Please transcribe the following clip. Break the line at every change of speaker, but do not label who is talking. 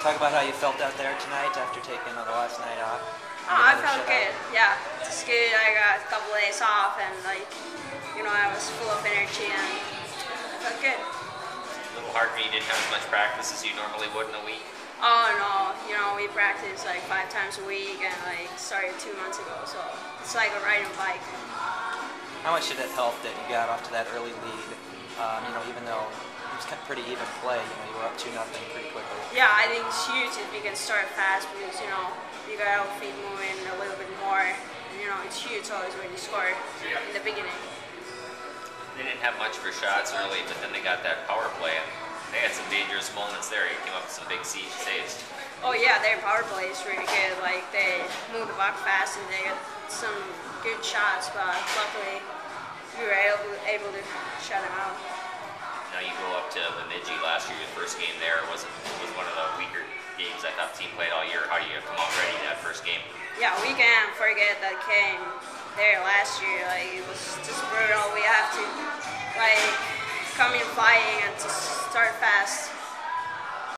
Talk about how you felt out there tonight after taking the last night off.
Oh, I felt good. Yeah, it's good. I got a couple days off, and I was full of energy, and I felt good.
A little hard for you. Didn't have as much practice as you normally would in a week.
Oh no, we practice like 5 times a week, and started 2 months ago, so it's like a riding a bike.
How much did it help that you got off to that early lead? Even though it was kind of pretty even play, you were up 2-0 pretty quickly.
Yeah, I think it's huge if you can start fast because you got our feet moving a little bit more. And, it's huge always when you score in the beginning.
They didn't have much for shots early, but then they got that power play, and they had some dangerous moments there. You came up with some big saves.
Oh yeah, their power play is really good. Like they move the puck fast and they got some good shots, but luckily we were able to shut them out.
Now you go up to Bemidji last year. Your first game there was one of the weaker games I thought the team played all year. How do you come out ready that first game?
Yeah, we can't forget that came there last year. It was just brutal. We have to come in fighting and just start fast.